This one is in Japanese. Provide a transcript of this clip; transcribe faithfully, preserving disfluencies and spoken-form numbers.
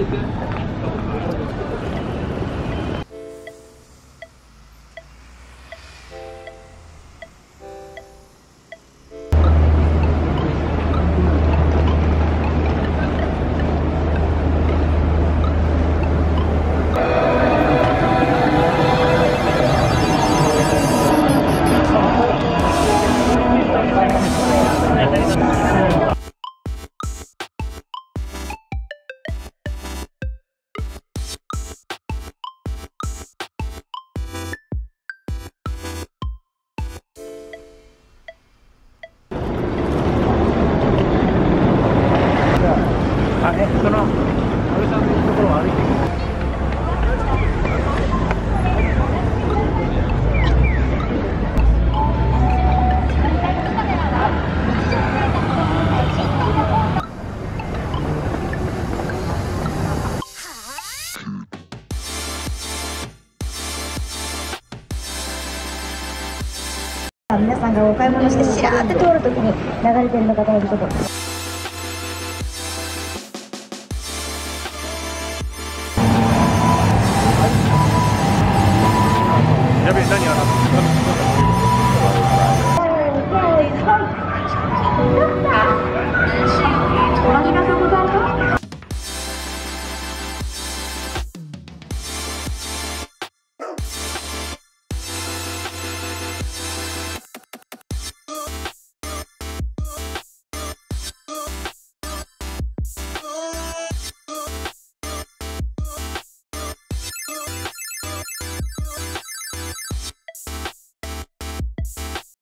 あれ、その安倍さんのところを歩いていく。 皆さんがお買い物してしらーって通るときに流れてるのがだいぶちょっと。